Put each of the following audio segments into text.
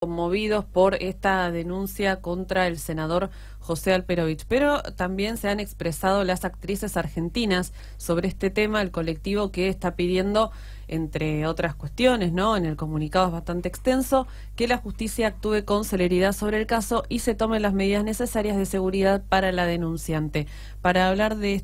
conmovidos por esta denuncia contra el senador José Alperovich, pero también se han expresado las actrices argentinas sobre este tema, el colectivo que está pidiendo, entre otras cuestiones, ¿no? En el comunicado es bastante extenso, que la justicia actúe con celeridad sobre el caso y se tomen las medidas necesarias de seguridad para la denunciante. Para hablar de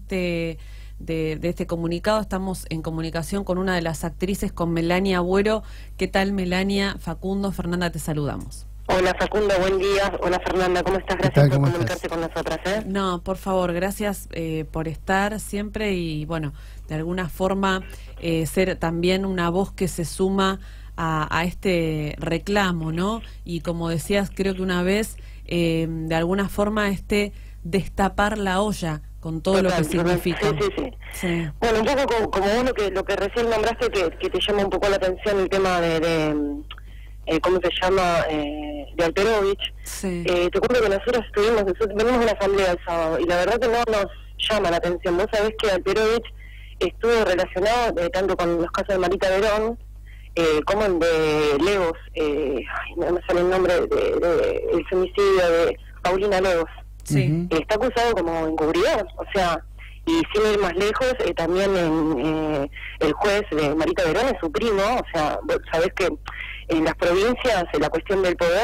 este comunicado estamos en comunicación con una de las actrices, con Melania Agüero. ¿Qué tal, Melania? Facundo, Fernanda, te saludamos. Hola Facundo, buen día. Hola Fernanda, ¿cómo estás? Gracias por comunicarte con nosotras. No, por favor, gracias por estar siempre y, bueno, de alguna forma ser también una voz que se suma a este reclamo, ¿no? Y como decías, creo que una vez, de alguna forma, destapar la olla con todo lo que significa. Sí. Bueno, un poco como vos lo que recién nombraste, que te llama un poco la atención el tema de ¿cómo se llama? De Alperovich. Sí. Te cuento que nosotros venimos de una asamblea el sábado y la verdad que no nos llama la atención. Vos sabés que Alperovich estuvo relacionado tanto con los casos de Marita Verón como el de Legos, no me sale el nombre, el femicidio de Paulina Legos. Sí. Está acusado como encubridor, o sea, y sin ir más lejos, también el juez de Marita Verón es su primo, o sea, vos sabés que en las provincias la cuestión del poder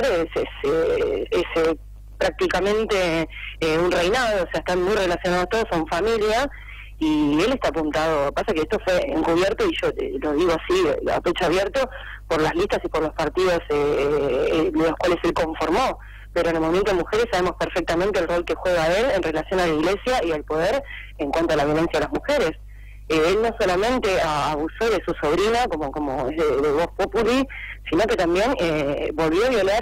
es prácticamente un reinado, o sea, están muy relacionados todos, son familia, y él está apuntado. Pasa que esto fue encubierto, y yo lo digo así, a pecho abierto, por las listas y por los partidos de los cuales él conformó. Pero en el movimiento de mujeres sabemos perfectamente el rol que juega él en relación a la iglesia y al poder en cuanto a la violencia a las mujeres. Él no solamente abusó de su sobrina, como es de Voz Populi, sino que también volvió a violar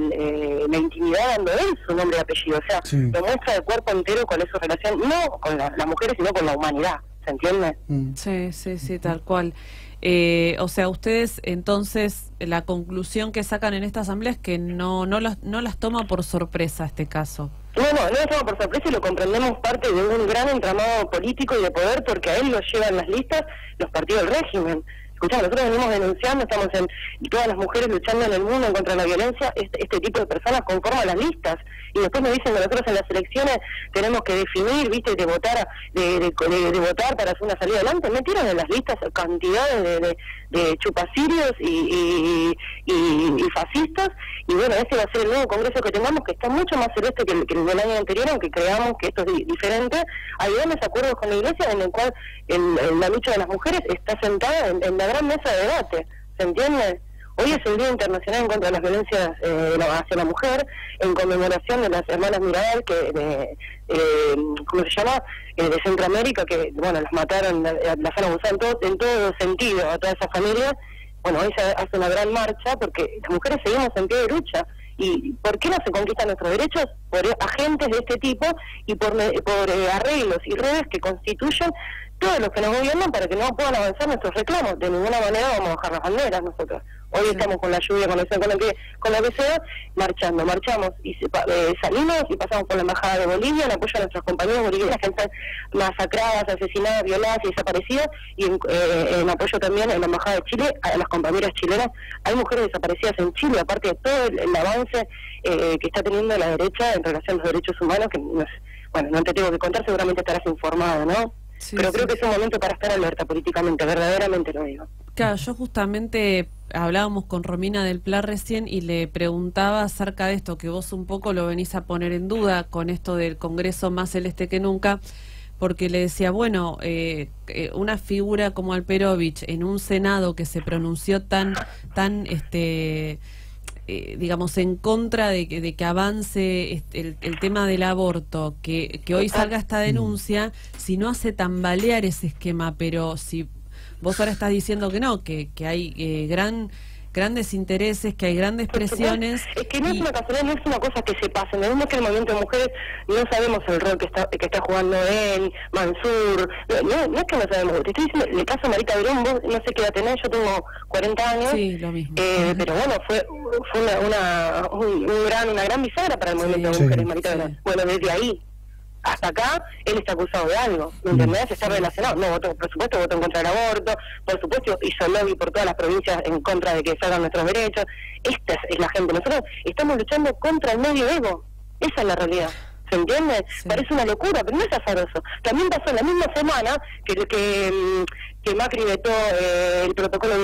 la intimidad dando él su nombre y apellido. O sea, lo muestra de cuerpo entero cuál es su relación, no con las mujeres, sino con la humanidad. ¿Se entiende? Sí, tal cual. O sea, ustedes entonces la conclusión que sacan en esta asamblea es que no las toma por sorpresa este caso. No lo toma por sorpresa y lo comprendemos parte de un gran entramado político y de poder, porque a él lo llevan las listas los partidos del régimen. Escuchá, nosotros venimos denunciando, estamos y todas las mujeres luchando en el mundo en contra de la violencia, este tipo de personas conforman las listas, y después nos dicen que nosotros en las elecciones tenemos que definir, viste, de votar para hacer una salida adelante. Metieron en las listas cantidades de chupacirios y fascistas, y bueno, ese va a ser el nuevo congreso que tengamos, que está mucho más celeste que el del año anterior, aunque creamos que esto es diferente. Hay grandes acuerdos con la iglesia en el cual la lucha de las mujeres está sentada en la gran mesa de debate, ¿se entiende? Hoy es el Día Internacional en contra de las violencias hacia la mujer, en conmemoración de las hermanas Mirabal, ¿cómo se llama? De Centroamérica, que, bueno, las mataron, las han abusado en todo sentido a toda esa familia. Bueno, hoy se hace una gran marcha porque las mujeres seguimos en pie de lucha. ¿Y por qué no se conquistan nuestros derechos? Por agentes de este tipo y por arreglos y redes que constituyen todos los que nos gobiernan para que no puedan avanzar nuestros reclamos. De ninguna manera vamos a bajar las banderas nosotros. Hoy estamos con la lluvia, con lo que sea, marchamos y salimos y pasamos por la embajada de Bolivia en apoyo a nuestros compañeros bolivianos que están masacradas, asesinadas, violadas y desaparecidas, y en apoyo también en la embajada de Chile a las compañeras chilenas. Hay mujeres desaparecidas en Chile, aparte de todo el avance que está teniendo la derecha en relación a los derechos humanos, que bueno, no te tengo que contar, seguramente estarás informado, ¿no? Pero creo que es un momento para estar alerta políticamente, verdaderamente lo digo. Claro, yo justamente hablábamos con Romina del Pla recién y le preguntaba acerca de esto, que vos un poco lo venís a poner en duda con esto del Congreso más celeste que nunca, porque le decía, bueno, una figura como Alperovich en un Senado que se pronunció tan digamos, en contra de que avance el tema del aborto, que hoy salga esta denuncia, si no hace tambalear ese esquema, pero si vos ahora estás diciendo que no, que hay grandes intereses, que hay grandes presiones. Es que no es una casualidad, no es una cosa que se pase. No es que en el movimiento de mujeres no sabemos el rol que está jugando él, Mansur. No es que no sabemos. Te estoy diciendo, el caso de Marita Verón, vos no sé qué edad tenés, yo tengo 40 años. Sí, lo mismo. Pero bueno, fue una gran bisagra para el movimiento de mujeres, Marita Verón. Bueno, desde ahí. hasta acá él está acusado de algo, ¿me entendés? Está relacionado, no votó, por supuesto votó en contra del aborto, por supuesto hizo lobby por todas las provincias en contra de que salgan nuestros derechos. Esta es la gente, nosotros estamos luchando contra el medioevo, esa es la realidad. ¿Se entiende? Sí. Parece una locura, pero no es azaroso. También pasó en la misma semana que Macri vetó el protocolo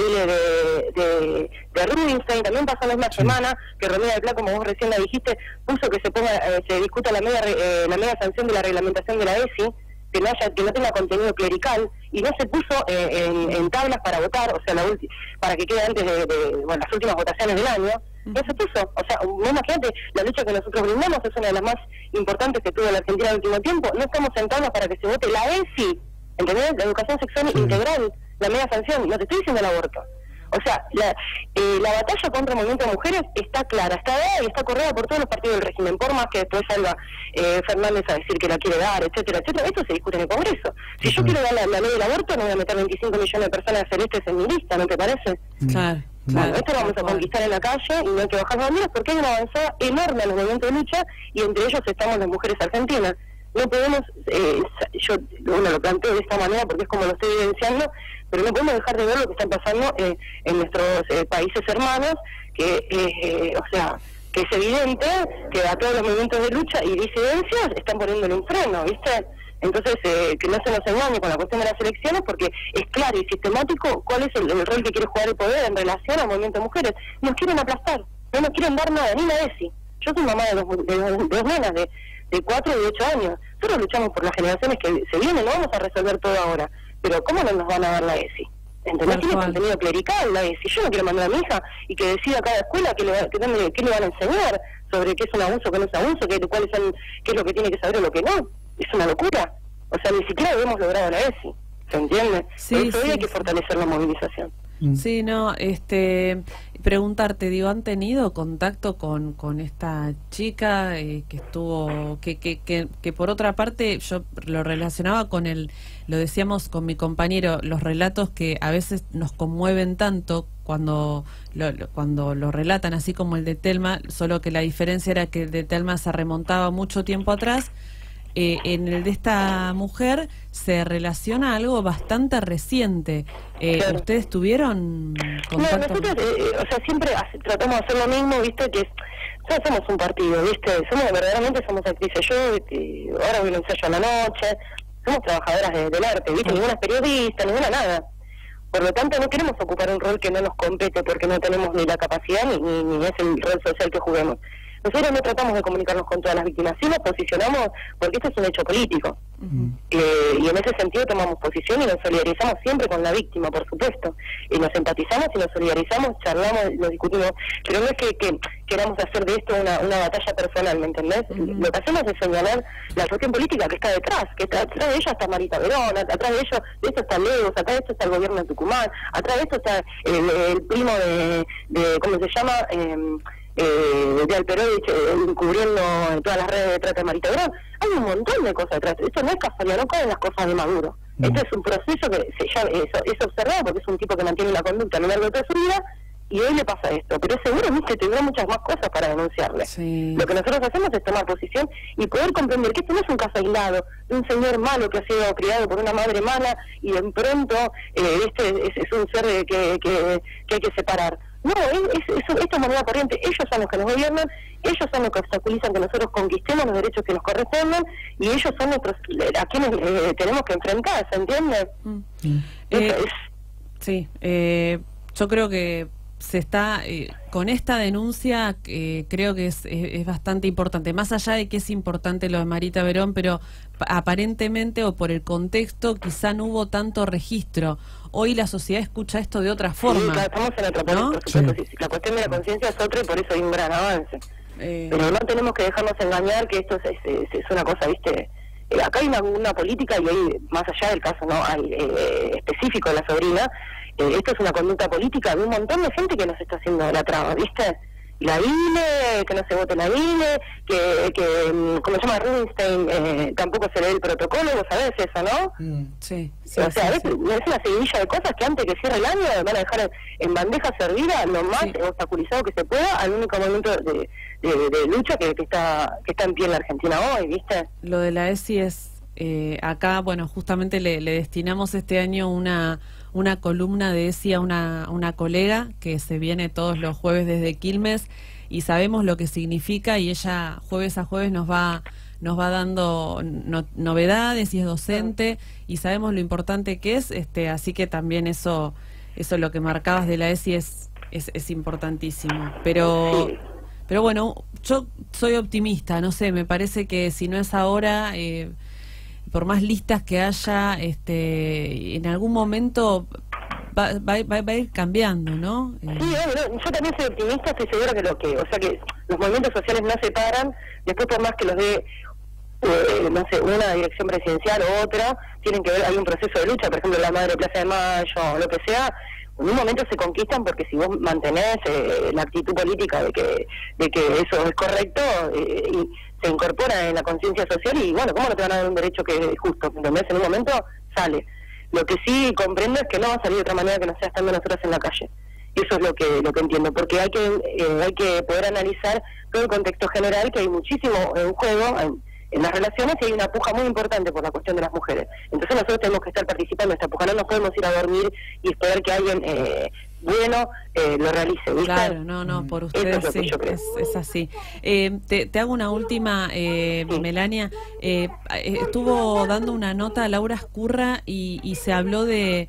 de Rubinstein, también pasó la misma semana que Romina del Pla, como vos recién la dijiste, puso que se discuta la media sanción de la reglamentación de la ESI, que no tenga contenido clerical, y no se puso en tablas para votar, o sea, para que quede antes de las últimas votaciones del año. No se puso, o sea, imagínate, la lucha que nosotros brindamos es una de las más importantes que tuvo la Argentina en el último tiempo. No estamos sentados para que se vote la ESI, ¿entendés? La educación sexual integral, la media sanción, no te estoy diciendo el aborto. O sea, la batalla contra el movimiento de mujeres está clara, está dada y está corrida por todos los partidos del régimen, por más que después salga Fernández a decir que la quiere dar, etcétera, etcétera. Esto se discute en el Congreso. Si yo quiero dar la ley del aborto, no voy a meter 25 millones de personas celestes en mi lista, ¿no te parece? Claro. Bueno, esto lo vamos a conquistar en la calle y no hay que bajar banderas porque hay una avanzada enorme en los movimientos de lucha y entre ellos estamos las mujeres argentinas. No podemos, yo lo planteo de esta manera porque es como lo estoy evidenciando, pero no podemos dejar de ver lo que está pasando en nuestros países hermanos, que o sea, que es evidente que a todos los movimientos de lucha y disidencias están poniéndole un freno, ¿viste? Entonces, que no se nos engañe con la cuestión de las elecciones, porque es claro y sistemático cuál es el rol que quiere jugar el poder en relación al movimiento de mujeres. Nos quieren aplastar, no nos quieren dar nada, ni la ESI. Yo soy mamá de dos nenas de 4 y 8 años. Nosotros luchamos por las generaciones que se vienen, no vamos a resolver todo ahora. Pero ¿cómo no nos van a dar la ESI? ¿Entendés? Tiene contenido clerical la ESI. Yo no quiero mandar a mi hija y que decida cada escuela qué le van a enseñar sobre qué es un abuso, qué no es abuso, qué es lo que tiene que saber o lo que no. Es una locura. O sea, ni siquiera hemos logrado la ESI. ¿Se entiende? Sí, por eso hoy hay que fortalecer la movilización. Sí, no, preguntarte, digo, ¿han tenido contacto con esta chica que estuvo, que por otra parte yo lo relacionaba con lo decíamos con mi compañero, los relatos que a veces nos conmueven tanto cuando lo relatan, así como el de Telma, solo que la diferencia era que el de Telma se remontaba mucho tiempo atrás. En el de esta mujer se relaciona algo bastante reciente. Claro. ¿Ustedes tuvieron contacto? No, nosotros, o sea, siempre tratamos de hacer lo mismo, ¿viste? Que nosotros somos un partido, ¿viste? Verdaderamente somos actrices. Yo ahora voy a un ensayo a la noche, somos trabajadoras del arte, ¿viste? Ninguna es periodista, ninguna nada. Por lo tanto, no queremos ocupar un rol que no nos compete porque no tenemos ni la capacidad ni es el rol social que juguemos. Nosotros no tratamos de comunicarnos con todas las víctimas, sí nos posicionamos porque esto es un hecho político. Y en ese sentido tomamos posición y nos solidarizamos siempre con la víctima, por supuesto. Y nos empatizamos y nos solidarizamos, charlamos, nos discutimos. Pero no es que queramos hacer de esto una batalla personal, ¿me entendés? Lo que hacemos es señalar la cuestión política que está detrás, que detrás de ella está Marita Verón, atrás de esto está Leo, atrás de esto está el gobierno de Tucumán, atrás de esto está el primo de ¿cómo se llama? De Alperovich encubriendo todas las redes de trata de Marita Verón. Hay un montón de cosas detrás. Esto no es casualidad, no caen las cosas de Maduro. Este es un proceso que es observado porque es un tipo que mantiene la conducta a lo largo de toda su vida y hoy le pasa esto. Pero seguramente tendrá muchas más cosas para denunciarle. Sí. Lo que nosotros hacemos es tomar posición y poder comprender que esto no es un caso aislado de un señor malo que ha sido criado por una madre mala y de pronto es un ser que hay que separar. No, esto es moneda corriente. Ellos son los que nos gobiernan, ellos son los que obstaculizan que nosotros conquistemos los derechos que nos corresponden y ellos son a quienes tenemos que enfrentar, ¿se entiende? Sí, yo creo que se está con esta denuncia, creo que es bastante importante, más allá de que es importante lo de Marita Verón, pero aparentemente o por el contexto quizá no hubo tanto registro. Hoy la sociedad escucha esto de otra forma. Sí, claro, estamos en otro país, ¿no? Por supuesto, sí. La cuestión de la conciencia es otra y por eso hay un gran avance. Pero no tenemos que dejarnos engañar que esto es una cosa, ¿viste? Acá hay una política y hay, más allá del caso no hay específico de la sobrina, esto es una conducta política de un montón de gente que nos está haciendo la traba, ¿viste? la INE, que no se vote la INE, que como se llama Rubinstein, tampoco se lee el protocolo, vos sabés eso, ¿no? Sí, o sea, es una seguidilla de cosas que antes que cierre el año van a dejar en bandeja servida lo más obstaculizado que se pueda al único momento de lucha que está en pie en la Argentina hoy, ¿viste? Lo de la ESI es, acá, bueno, justamente le destinamos este año una columna de ESI a una colega que se viene todos los jueves desde Quilmes y sabemos lo que significa y ella jueves a jueves nos va dando novedades y es docente y sabemos lo importante que es, así que también eso lo que marcabas de la ESI es importantísimo, pero bueno, yo soy optimista, no sé, me parece que si no es ahora, por más listas que haya, en algún momento va a ir cambiando, ¿no? Sí, yo también soy optimista, estoy segura que los movimientos sociales no se paran, después por más que los dé no sé, una dirección presidencial o otra, tienen que ver, hay un proceso de lucha, por ejemplo la Madre Plaza de Mayo, lo que sea, en un momento se conquistan porque si vos mantenés la actitud política de que eso es correcto, y se incorpora en la conciencia social y bueno, ¿cómo no te van a dar un derecho que es justo? ¿Entendés? En un momento sale. Lo que sí comprendo es que no va a salir de otra manera que no sea estando nosotros en la calle. Eso es lo que entiendo, porque hay que poder analizar todo el contexto general, que hay muchísimo en juego en las relaciones y hay una puja muy importante por la cuestión de las mujeres. Entonces nosotros tenemos que estar participando de esta puja, no nos podemos ir a dormir y esperar que alguien lo realice, ¿viste? Claro, no, por ustedes sí, es así. Te hago una última, Melania. Estuvo dando una nota a Laura Escurra y se habló de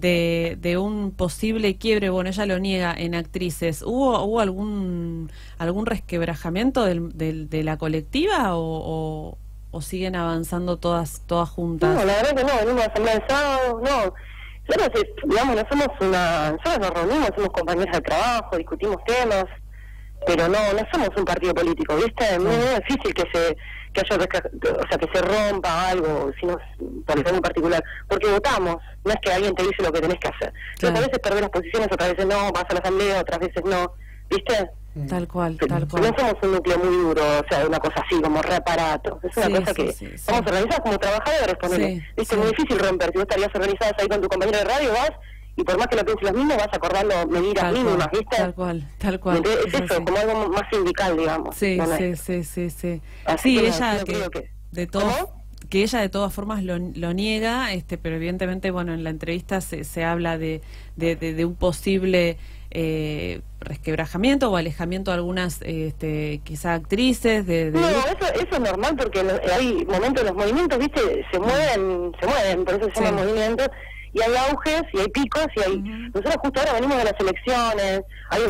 un posible quiebre, bueno, ella lo niega, en actrices. ¿Hubo algún resquebrajamiento de la colectiva o siguen avanzando todas juntas? No, la verdad que no, venimos a asamblea de sábado, no. Nosotros, digamos, nosotros nos reunimos, somos compañeros de trabajo, discutimos temas, pero no somos un partido político, ¿viste? Es muy difícil que se rompa algo, sino por el en particular, porque votamos, no es que alguien te dice lo que tenés que hacer. Entonces, a veces perdés las posiciones, otras veces no, vas a la asamblea, otras veces no, ¿viste? Tal cual. No somos un núcleo muy duro, o sea, una cosa así, como reparato. Es una cosa que estamos organizados como trabajadores, ponele. ¿Viste? Es muy difícil romper. Si vos estarías organizadas ahí con tu compañero de radio, vas, y por más que no pienses los mismos, vas acordando medidas mínimas, ¿viste? Tal cual. Es eso, como algo más sindical, digamos. Sí. Así ella que ella de todas formas lo niega, pero evidentemente, bueno, en la entrevista se habla de un posible resquebrajamiento o alejamiento de algunas quizá actrices No, eso es normal porque hay momentos, los movimientos, viste, se mueven, por eso se llaman movimientos, y hay auges y hay picos y hay nosotros justo ahora venimos de las elecciones, hay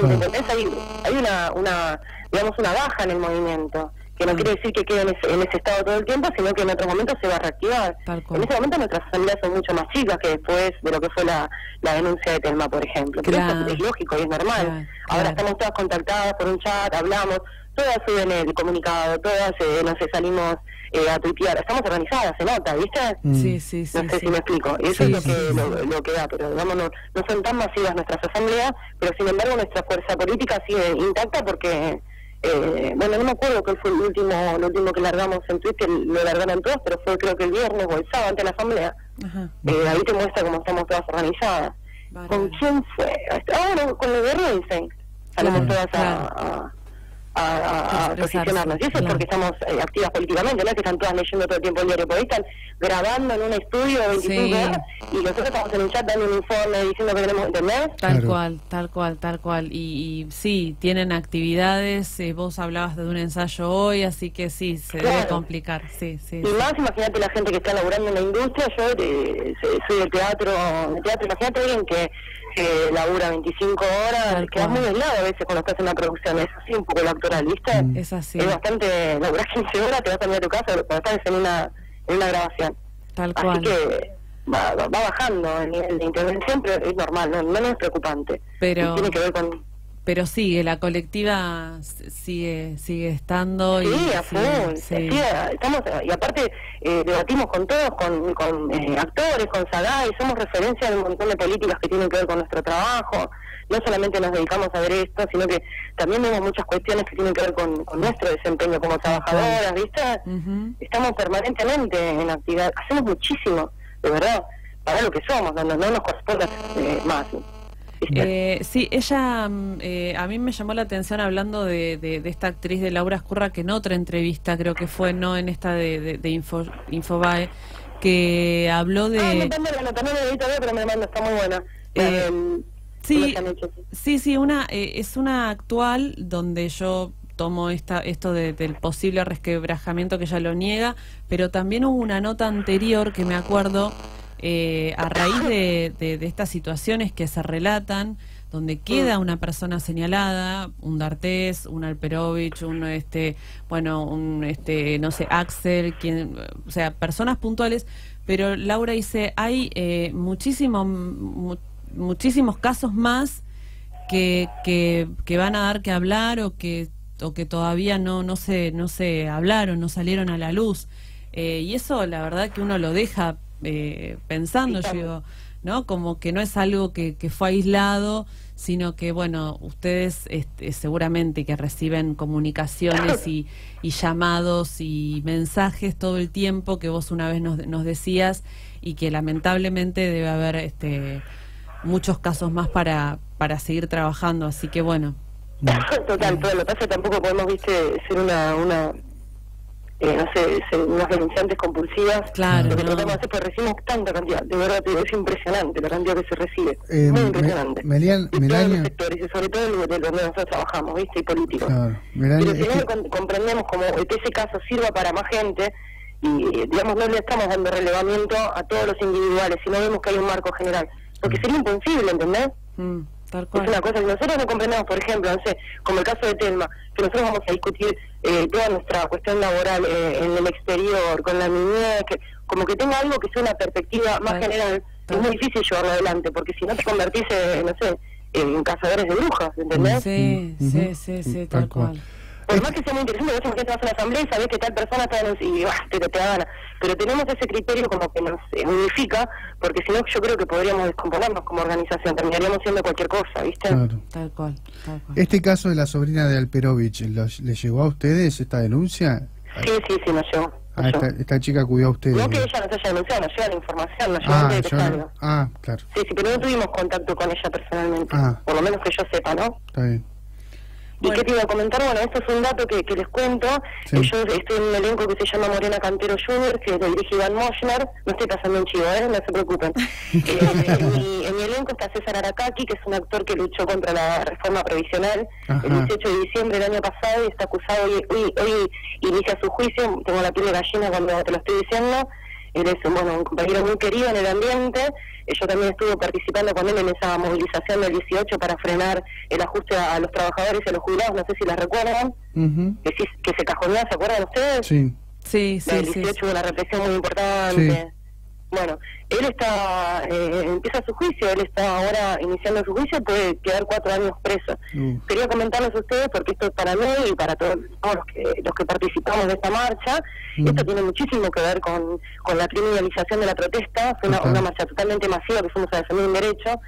una baja en el movimiento, que no quiere decir que quede en ese estado todo el tiempo, sino que en otros momentos se va a reactivar. En ese momento nuestras asambleas son mucho más chicas que después de lo que fue la denuncia de Telma, por ejemplo. Pero eso es lógico y es normal. Ahora estamos todas contactadas por un chat, hablamos, todas suben el comunicado, todas, no sé, salimos a tuitear. Estamos organizadas, se nota, ¿viste? Sí. No sé si me explico. Eso es lo que da, pero digamos, no son tan masivas nuestras asambleas, pero sin embargo nuestra fuerza política sigue intacta porque... bueno, no me acuerdo cuál fue lo último que largamos en Twitter, lo largaron todos, pero fue creo que el viernes o el sábado ante la asamblea. Ahí te muestra cómo estamos todas organizadas. ¿Con quién fue? Bueno, con lo de Rubinstein. Salimos todas a posicionarnos. Y eso es porque estamos activas políticamente, no es que están todas leyendo todo el tiempo el diario, porque ahí están grabando en un estudio 25 horas y nosotros estamos en un chat dando un informe diciendo que tenemos, ¿entendés? Tal cual. Y sí, tienen actividades, vos hablabas de un ensayo hoy, así que sí, se debe complicar. Sí. Y más, imagínate la gente que está laburando en la industria, yo soy del teatro, imagínate alguien que labura 25 horas, quedas muy aislado a veces cuando estás en una producción, es así un poco lo actoral, ¿viste? Es así. Es bastante, laburás 15 horas, te vas a ir a tu casa cuando estás en una grabación. Tal cual. Así que va bajando el nivel de intervención, pero es normal, no es preocupante. Pero tiene que ver con pero sigue, la colectiva sigue estando. Sí, y a full. sí. Sí, estamos, y aparte debatimos con todos, con actores, con Sagay, somos referencia de un montón de políticas que tienen que ver con nuestro trabajo. No solamente nos dedicamos a ver esto, sino que también vemos muchas cuestiones que tienen que ver con nuestro desempeño como trabajadoras, ¿viste? Estamos permanentemente en actividad, hacemos muchísimo, de verdad, para lo que somos, no nos corresponde más. Sí, ella, a mí me llamó la atención hablando de esta actriz de Laura Escurra, que en otra entrevista, creo que fue, no en esta de Infobae, que habló de... no me edito, pero me mando, está muy buena. Sí, es una actual donde yo tomo esto del posible resquebrajamiento, que ella lo niega, pero también hubo una nota anterior que me acuerdo, a raíz de estas situaciones que se relatan, donde queda una persona señalada, un D'Artés, un Alperovich, no sé, Axel, o sea, personas puntuales, pero Laura dice, hay muchísimos casos más que van a dar que hablar o que todavía no se hablaron, no salieron a la luz, y eso la verdad que uno lo deja pensando, yo digo, ¿no? Como que no es algo que fue aislado, sino que, bueno, ustedes seguramente que reciben comunicaciones y llamados y mensajes todo el tiempo, que vos una vez nos decías, y que lamentablemente debe haber muchos casos más para seguir trabajando, así que bueno. Total, todo lo que pasa, tampoco podemos, ser unas denunciantes compulsivas. Claro, lo que tratamos de hacer, pues recibimos tanta cantidad, de verdad, es impresionante la cantidad que se recibe, muy impresionante. Melania, todos los sectores, y sobre todo de donde nosotros trabajamos, y políticos. Claro, Melania, pero si no comprendemos como que ese caso sirva para más gente, y digamos, no le estamos dando relevamiento a todos los individuales, sino vemos que hay un marco general, porque sería imposible, ¿entendés? Tal cual. Es una cosa que nosotros no comprendemos, por ejemplo, no sé, como el caso de Telma, que nosotros vamos a discutir toda nuestra cuestión laboral en el exterior, con la niñez, como que tenga algo que sea una perspectiva más general. Es muy difícil llevarlo adelante, porque si no te convertís, no sé, en cazadores de brujas, ¿entendés? Sí, tal cual. Por más que sea muy interesante, vos imagínate, vas a una asamblea y sabés que tal persona está te da gana. Pero tenemos ese criterio como que nos unifica, porque si no yo creo que podríamos descomponernos como organización, terminaríamos siendo cualquier cosa, ¿viste? Claro. Tal cual. Este caso de la sobrina de Alperovich, ¿le llegó a ustedes esta denuncia? Sí, nos llegó. Esta chica acudió a ustedes. No que ella nos haya denunciado, nos llega la información, nos llega el secretario. Claro. Sí, pero no tuvimos contacto con ella personalmente, por lo menos que yo sepa, ¿no? Está bien. ¿Y qué te iba a comentar? Bueno, esto es un dato que les cuento. Yo estoy en un elenco que se llama Morena Cantero Junior, que lo dirige Iván Moschner. No estoy pasando un chivo, no se preocupen. En mi elenco está César Aracaki, que es un actor que luchó contra la reforma previsional el 18 de diciembre del año pasado, y está acusado, hoy inicia su juicio. Tengo la piel de gallina cuando te lo estoy diciendo. Él es un compañero muy querido en el ambiente. Yo también estuve participando con él en esa movilización del 18 para frenar el ajuste a los trabajadores y a los jubilados, no sé si las recuerdan, que se cajoneó, ¿se acuerdan ustedes? Sí. El 18 hubo una represión muy importante. Sí. Bueno, él empieza su juicio, él está ahora iniciando su juicio, puede quedar 4 años preso. Quería comentarles a ustedes, porque esto es para mí y para todos los que participamos de esta marcha, esto tiene muchísimo que ver con la criminalización de la protesta. Fue una marcha totalmente masiva que fuimos a defender un derecho,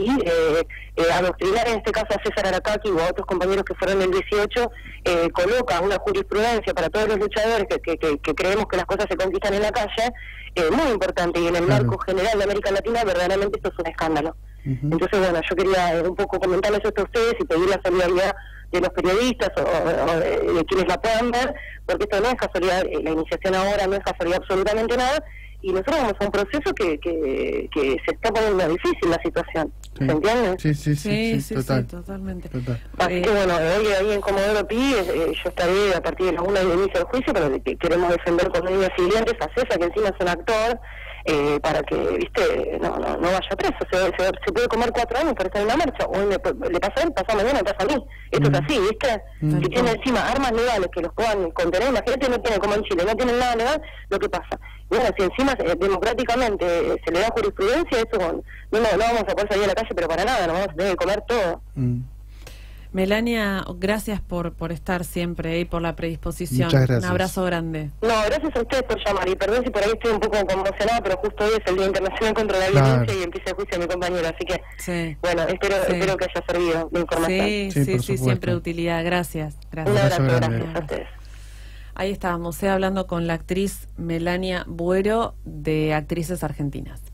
y adoctrinar en este caso a César Aracaki o a otros compañeros que fueron el 18, coloca una jurisprudencia para todos los luchadores que creemos que las cosas se conquistan en la calle, muy importante, y en el marco general de América Latina verdaderamente esto es un escándalo. Entonces, bueno, yo quería un poco comentarles esto a ustedes y pedir la solidaridad de los periodistas o de quienes la puedan ver, porque esto no es casualidad, la iniciación ahora no es casualidad absolutamente nada, y nosotros vamos a un proceso que se está poniendo difícil la situación. ¿Se entiende? Sí, totalmente. Así que bueno, hoy ahí en Comodoro Pi, yo estaré a partir de la 1 del inicio del juicio, pero queremos defender con líneas siguientes a César, que encima es un actor, para que, no vaya preso. Se puede comer 4 años por estar en una marcha. Hoy le pasa a él, pasa mañana, pasa a mí. Esto es así, ¿viste? Si tiene encima armas legales que los puedan contener, la gente no tiene, como en Chile, no tienen nada legal, lo que pasa. Bueno, si encima democráticamente se le da jurisprudencia, eso no vamos a poder salir a la calle, pero para nada, nos vamos a tener que comer todo. Melania, gracias por estar siempre y por la predisposición. Muchas gracias. Un abrazo grande. No, gracias a ustedes por llamar, y perdón si por ahí estoy un poco conmocionada, pero justo hoy es el Día Internacional contra la Violencia y empieza el juicio de mi compañero, así que, bueno, espero que haya servido la información. Sí, siempre de utilidad. Gracias. Un abrazo, gracias a ustedes. Ahí estábamos, hablando con la actriz Melania Buero, de Actrices Argentinas.